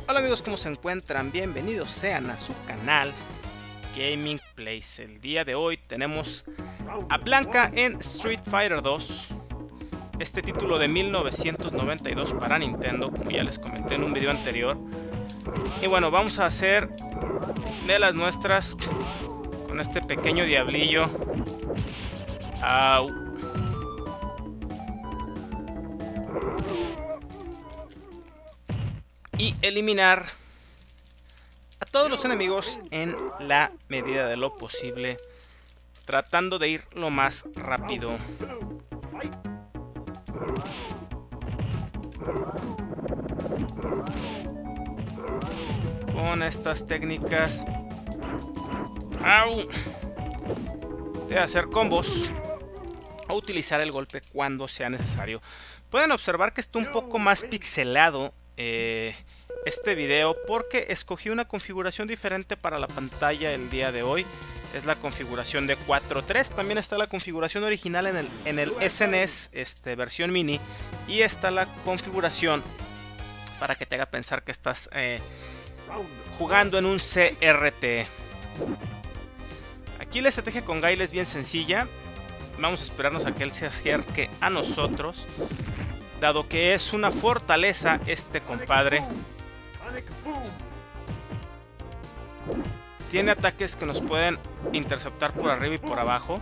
Hola amigos, ¿cómo se encuentran? Bienvenidos sean a su canal Gaming Plays. El día de hoy tenemos a Blanka en Street Fighter 2. Este título de 1992 para Nintendo, como ya les comenté en un video anterior. Y bueno, vamos a hacer de las nuestras con este pequeño diablillo. Au. Y eliminar a todos los enemigos en la medida de lo posible, tratando de ir lo más rápido. Con estas técnicas de hacer combos o utilizar el golpe cuando sea necesario. Pueden observar que está un poco más pixelado este video porque escogí una configuración diferente para la pantalla el día de hoy. Es la configuración de 4:3. También está la configuración original en el SNES versión mini, y está la configuración para que te haga pensar que estás jugando en un CRT. Aquí la estrategia con Guile es bien sencilla. Vamos a esperarnos a que él se acerque a nosotros, dado que es una fortaleza este compadre. Tiene ataques que nos pueden interceptar por arriba y por abajo.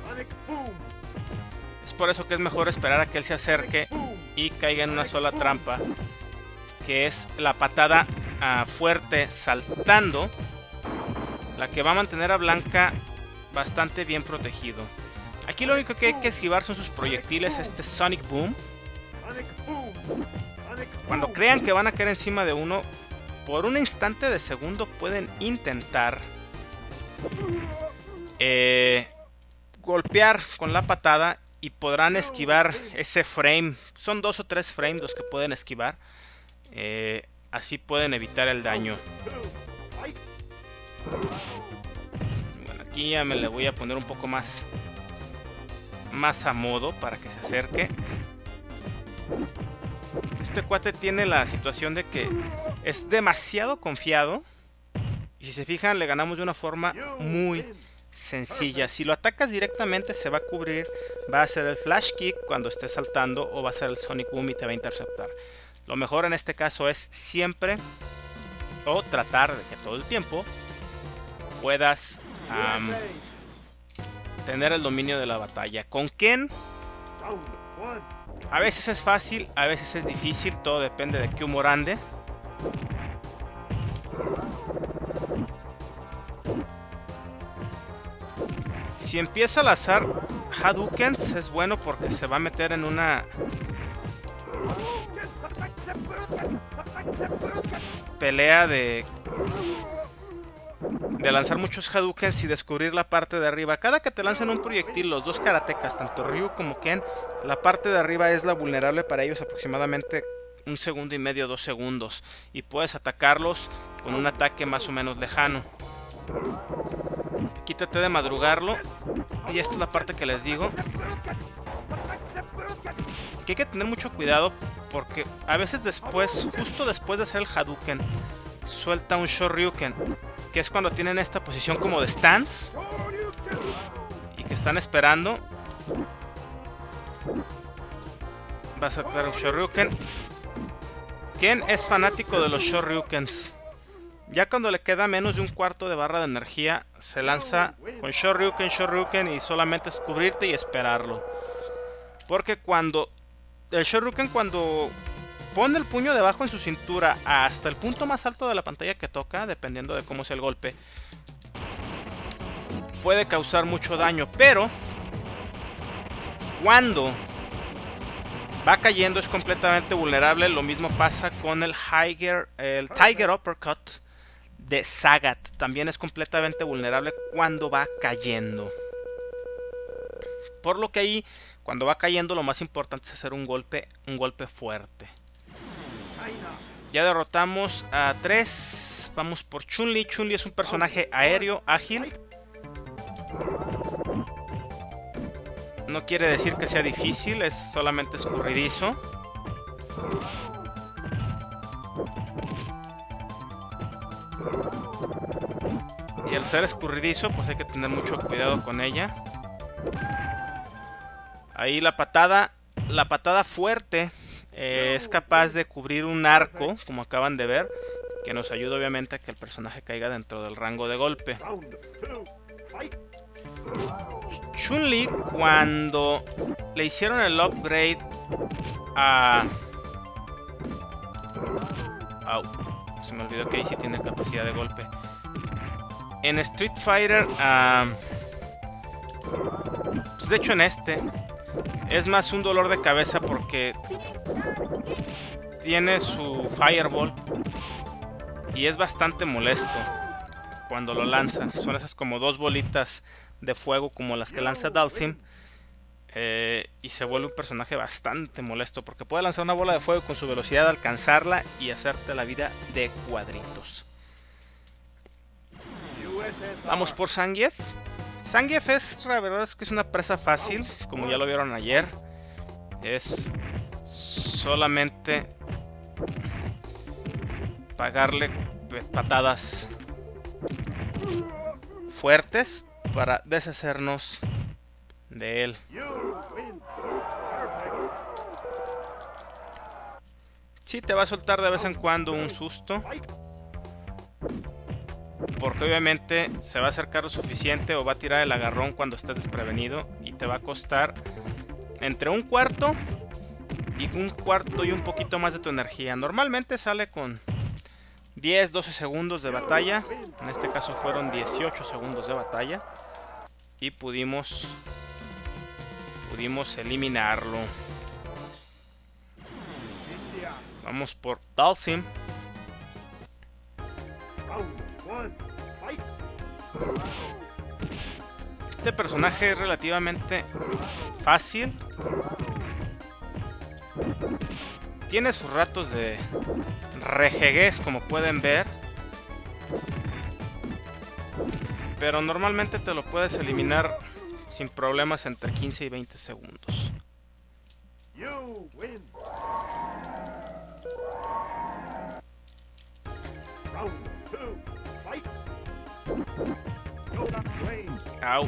Es por eso que es mejor esperar a que él se acerque y caiga en una sola trampa, que es la patada fuerte saltando, la que va a mantener a Blanka bastante bien protegido. Aquí lo único que hay que esquivar son sus proyectiles, Sonic Boom. Cuando crean que van a caer encima de uno, por un instante de segundo pueden intentar golpear con la patada y podrán esquivar ese frame. Son 2 o 3 frames los que pueden esquivar. Así pueden evitar el daño. Bueno, aquí ya me le voy a poner un poco más a modo para que se acerque. Este cuate tiene la situación de que es demasiado confiado, y si se fijan le ganamos de una forma muy sencilla. Si lo atacas directamente se va a cubrir, va a hacer el flash kick cuando esté saltando, o va a hacer el Sonic Boom y te va a interceptar. Lo mejor en este caso es siempre, o tratar de que todo el tiempo puedas tener el dominio de la batalla. Con Ken a veces es fácil, a veces es difícil, todo depende de qué humor ande. Si empieza a lanzar Hadoukens es bueno porque se va a meter en una pelea de lanzar muchos Hadoukens y descubrir la parte de arriba. Cada que te lanzan un proyectil, los dos karatecas, tanto Ryu como Ken, la parte de arriba es la vulnerable para ellos, aproximadamente 1,5 segundos, 2 segundos, y puedes atacarlos con un ataque más o menos lejano. Quítate de madrugarlo, y esta es la parte que les digo que hay que tener mucho cuidado, porque a veces después, justo después de hacer el Hadouken, suelta un Shoryuken, que es cuando tienen esta posición como de stance y que están esperando. Va a saltar un Shoryuken. Ken es fanático de los Shoryukens. Ya cuando le queda menos de un cuarto de barra de energía, se lanza con Shoryuken, y solamente es cubrirte y esperarlo. Porque cuando el Shoryuken, cuando pone el puño debajo en su cintura hasta el punto más alto de la pantalla que toca, dependiendo de cómo sea el golpe, puede causar mucho daño. Pero cuando va cayendo es completamente vulnerable. Lo mismo pasa con el Tiger Uppercut de Sagat. También es completamente vulnerable cuando va cayendo. Por lo que ahí, cuando va cayendo, lo más importante es hacer un golpe fuerte. Ya derrotamos a 3. Vamos por Chun-Li. Chun-Li es un personaje aéreo, ágil. No quiere decir que sea difícil, es solamente escurridizo. Y al ser escurridizo, pues hay que tener mucho cuidado con ella. Ahí la patada fuerte es capaz de cubrir un arco, como acaban de ver, que nos ayuda obviamente a que el personaje caiga dentro del rango de golpe. Chun-Li, cuando le hicieron el upgrade a... se me olvidó que ahí sí tiene capacidad de golpe. En Street Fighter, pues de hecho en este, es más un dolor de cabeza porque tiene su Fireball y es bastante molesto cuando lo lanza. Son esas como dos bolitas de fuego como las que lanza Dhalsim. Y se vuelve un personaje bastante molesto porque puede lanzar una bola de fuego con su velocidad, alcanzarla y hacerte la vida de cuadritos. Vamos por Zangief. Zangief la verdad es que es una presa fácil, como ya lo vieron ayer. Es solamente pagarle patadas fuertes para deshacernos de él. Sí, te va a soltar de vez en cuando un susto, porque obviamente se va a acercar lo suficiente o va a tirar el agarrón cuando estés desprevenido y te va a costar entre un cuarto y un poquito más de tu energía. Normalmente sale con 10-12 segundos de batalla. En este caso fueron 18 segundos de batalla y pudimos eliminarlo. Vamos por Dhalsim. Este personaje es relativamente fácil. Tiene sus ratos de rejeguez, como pueden ver, pero normalmente te lo puedes eliminar sin problemas entre 15 y 20 segundos. Au.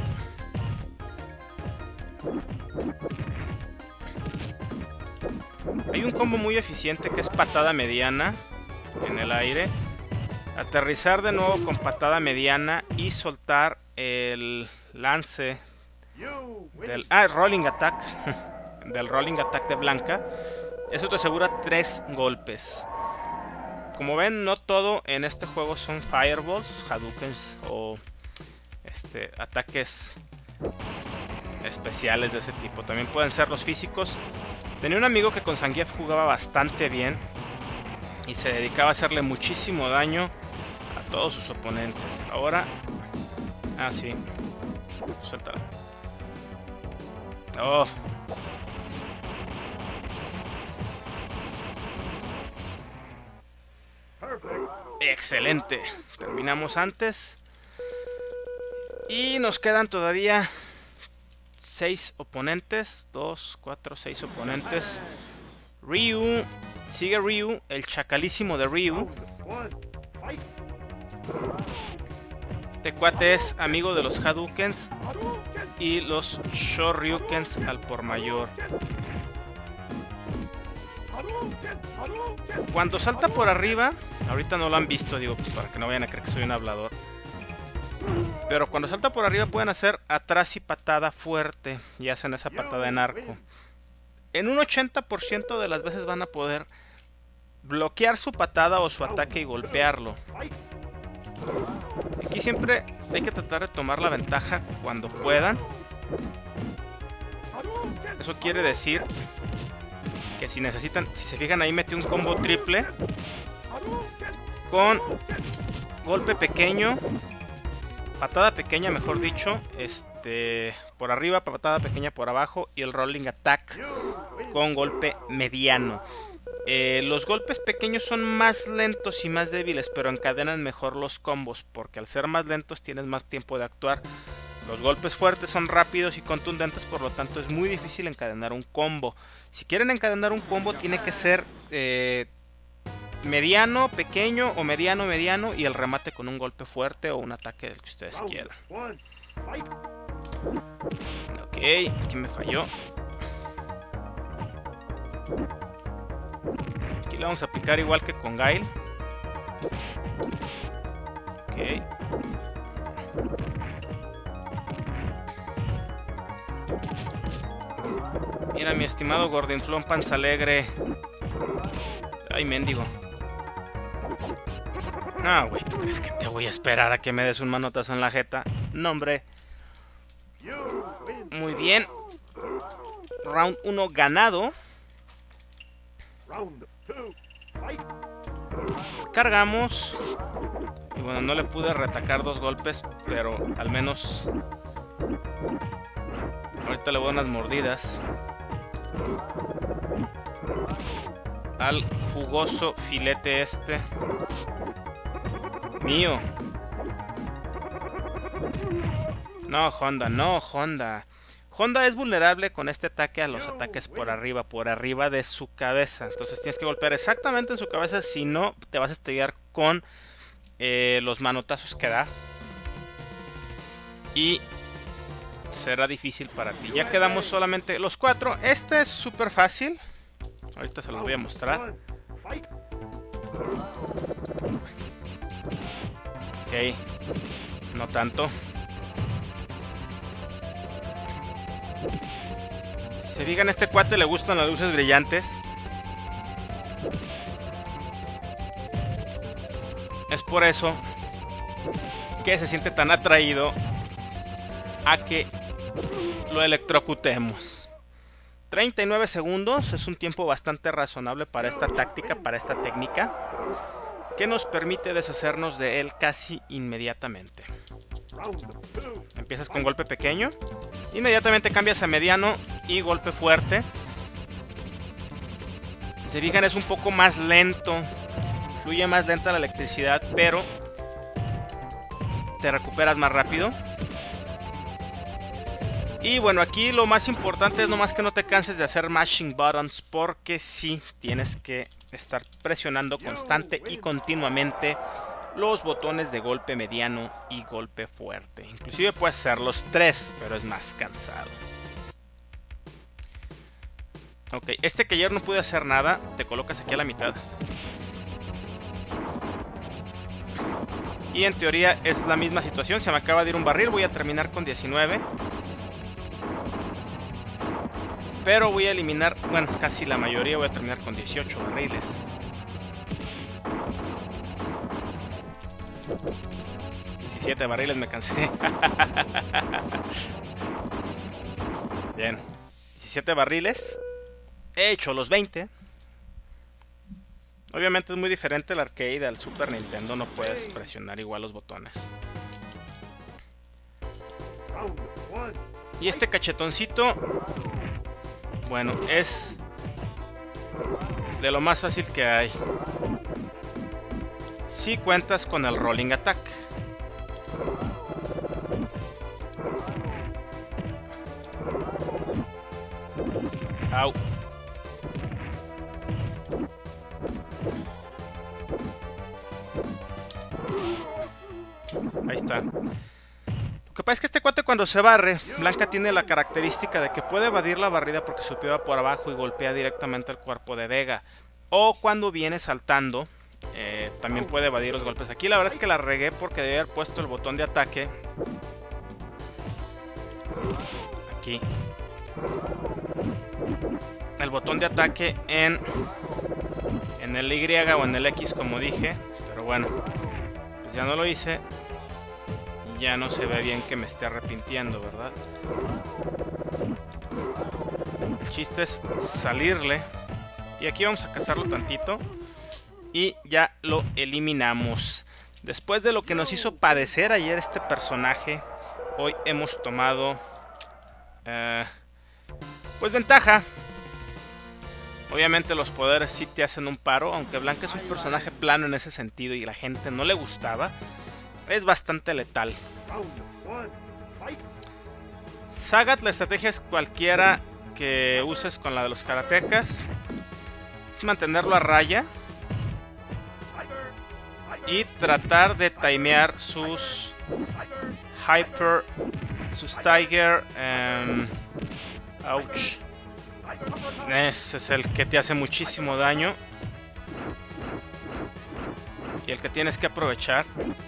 Hay un combo muy eficiente que es patada mediana en el aire. Aterrizar de nuevo con patada mediana y soltar el lance del Rolling Attack del Rolling Attack de Blanca. Eso te asegura 3 golpes. Como ven, no todo en este juego son Fireballs, Hadoukens o ataques especiales de ese tipo. También pueden ser los físicos. Tenía un amigo que con Zangief jugaba bastante bien y se dedicaba a hacerle muchísimo daño a todos sus oponentes. Ahora... sí. Suéltala. Oh. Excelente. Terminamos antes. Y nos quedan todavía 6 oponentes. 2, 4, 6 oponentes. Ryu. Sigue Ryu, el chacalísimo de Ryu. Este cuate es amigo de los Hadoukens y los Shoryukens al por mayor. Cuando salta por arriba, ahorita no lo han visto, digo, para que no vayan a creer que soy un hablador. Pero cuando salta por arriba pueden hacer atrás y patada fuerte y hacen esa patada en arco. En un 80% de las veces van a poder bloquear su patada o su ataque y golpearlo. Aquí siempre hay que tratar de tomar la ventaja cuando puedan. Eso quiere decir que si necesitan, si se fijan ahí mete un combo triple con golpe pequeño, patada pequeña mejor dicho, por arriba, patada pequeña por abajo y el rolling attack con golpe mediano. Los golpes pequeños son más lentos y más débiles, pero encadenan mejor los combos, porque al ser más lentos tienes más tiempo de actuar. Los golpes fuertes son rápidos y contundentes, por lo tanto es muy difícil encadenar un combo. Si quieren encadenar un combo tiene que ser mediano, pequeño o mediano, mediano, y el remate con un golpe fuerte o un ataque del que ustedes quieran. Ok, aquí me falló. Aquí le vamos a aplicar igual que con Guile. Ok. Mira, mi estimado Gordinflón Panza Alegre. Ay, mendigo. No, güey, ¿tú crees que te voy a esperar a que me des un manotazo en la jeta? No, hombre. Muy bien. Round 1 ganado. Cargamos. Y bueno, no le pude retacar 2 golpes, pero al menos ahorita le voy a unas mordidas al jugoso filete este mío. No, Honda, no, Honda. Honda es vulnerable con este ataque a los ataques por arriba de su cabeza. Entonces tienes que golpear exactamente en su cabeza, si no te vas a estrellar con los manotazos que da. Y será difícil para ti. Ya quedamos solamente los 4. Este es súper fácil. Ahorita se los voy a mostrar. Ok, no tanto. Si se fijan, a este cuate le gustan las luces brillantes. Es por eso que se siente tan atraído a que lo electrocutemos. 39 segundos es un tiempo bastante razonable para esta táctica, para esta técnica, que nos permite deshacernos de él casi inmediatamente. Empiezas con golpe pequeño, inmediatamente cambias a mediano y golpe fuerte. Si se fijan, es un poco más lento, fluye más lenta la electricidad, pero te recuperas más rápido. Y bueno, aquí lo más importante es nomás que no te canses de hacer mashing buttons, porque sí tienes que estar presionando constante y continuamente los botones de golpe mediano y golpe fuerte. Inclusive puedes hacer los 3, pero es más cansado. Ok, este que ayer no pude hacer nada, te colocas aquí a la mitad. Y en teoría es la misma situación. Se me acaba de ir un barril, voy a terminar con 19. Pero voy a eliminar, bueno, casi la mayoría, voy a terminar con 18 barriles. $17 barriles, me cansé. Bien, 17 barriles. He hecho los 20. Obviamente es muy diferente el arcade al Super Nintendo, no puedes presionar igual los botones. Y este cachetoncito, bueno, es de lo más fácil que hay si cuentas con el Rolling Attack. Au. Ahí está. Lo que pasa es que este cuate, cuando se barre, Blanca tiene la característica de que puede evadir la barrida porque su pie va por abajo y golpea directamente al cuerpo de Vega. O cuando viene saltando, también puede evadir los golpes. Aquí la verdad es que la regué porque debía haber puesto el botón de ataque aquí. El botón de ataque en el Y o en el X, como dije. Pero bueno, pues ya no lo hice. Y ya no se ve bien que me esté arrepintiendo, ¿verdad? El chiste es salirle. Y aquí vamos a cazarlo tantito. Y ya lo eliminamos. Después de lo que nos hizo padecer ayer este personaje, hoy hemos tomado pues ventaja. Obviamente los poderes sí te hacen un paro, aunque Blanca es un personaje plano en ese sentido y la gente no le gustaba. Es bastante letal. Sagat, la estrategia es cualquiera que uses con la de los karatecas. Es mantenerlo a raya. y tratar de timear sus Hyper, sus Tiger. Ouch. Ese es el que te hace muchísimo daño y el que tienes que aprovechar.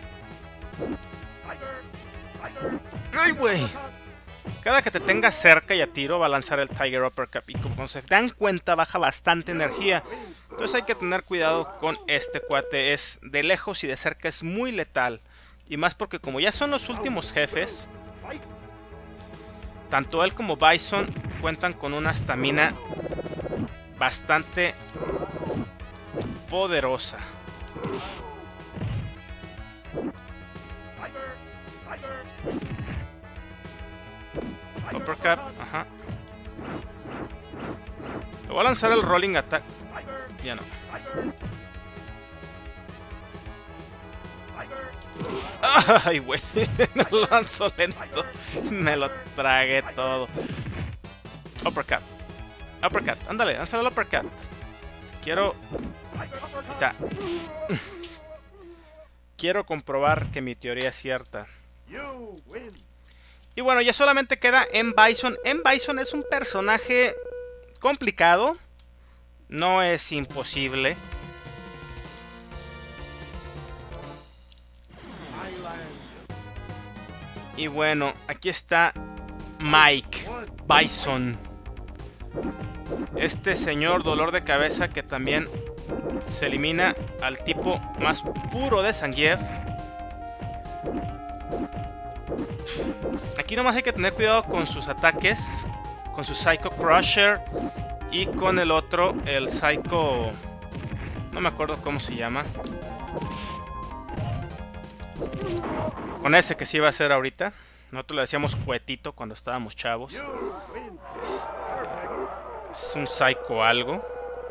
¡Ay, güey! Cada que te tenga cerca y a tiro va a lanzar el Tiger Uppercut. Y como se dan cuenta, baja bastante energía. Entonces hay que tener cuidado con este cuate. Es de lejos y de cerca es muy letal. Y más porque como ya son los últimos jefes, tanto él como Bison cuentan con una estamina bastante poderosa. Uppercut, ajá. Le voy a lanzar el Rolling Attack. Ya no. Ay, güey. Lo lanzo lento. Me lo tragué todo. Uppercut. Uppercut. Ándale, lánzale el uppercut. Quiero... Ya. Quiero comprobar que mi teoría es cierta. Y bueno, ya solamente queda M. Bison. M. Bison es un personaje complicado. No es imposible. Y bueno, aquí está Mike Bison. Este señor dolor de cabeza que también se elimina al tipo más puro de Zangief. Aquí nomás hay que tener cuidado con sus ataques, con su Psycho Crusher y con el otro, el Psycho... no me acuerdo cómo se llama. Con ese que sí iba a hacer ahorita. Nosotros le decíamos cuetito cuando estábamos chavos. Es un Psycho algo.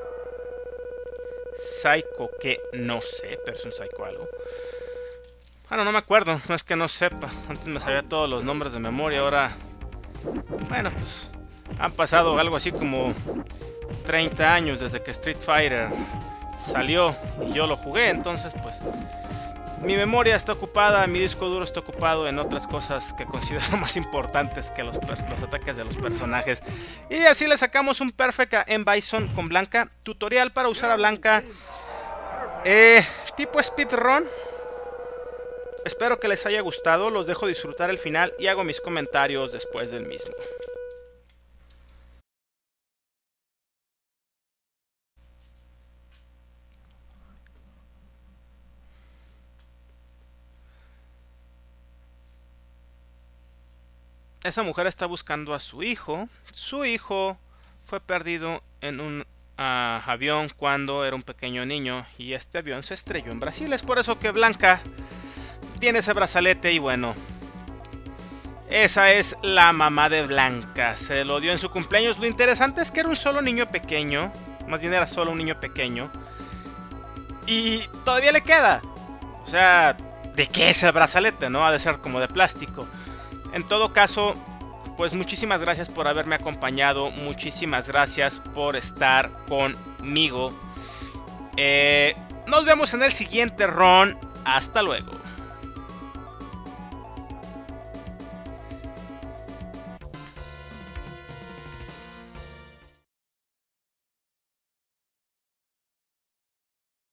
Psycho que no sé, pero es un Psycho algo. Bueno, no me acuerdo, no es que no sepa. Antes me sabía todos los nombres de memoria, ahora... bueno, pues... han pasado algo así como 30 años desde que Street Fighter salió y yo lo jugué, entonces pues... mi memoria está ocupada, mi disco duro está ocupado en otras cosas que considero más importantes que los ataques de los personajes. Y así le sacamos un perfect a M. Bison con Blanca. Tutorial para usar a Blanca. Tipo speedrun. Espero que les haya gustado, los dejo disfrutar el final y hago mis comentarios después del mismo. Esa mujer está buscando a su hijo. Su hijo fue perdido en un avión cuando era un pequeño niño y este avión se estrelló en Brasil. Es por eso que Blanca tiene ese brazalete y bueno, esa es la mamá de Blanca. Se lo dio en su cumpleaños. Lo interesante es que era un solo niño pequeño. Más bien era solo un niño pequeño. Y todavía le queda. O sea, ¿de qué es el brazalete? ¿No? Ha de ser como de plástico. En todo caso, pues muchísimas gracias por haberme acompañado. Muchísimas gracias por estar conmigo. Nos vemos en el siguiente run. Hasta luego.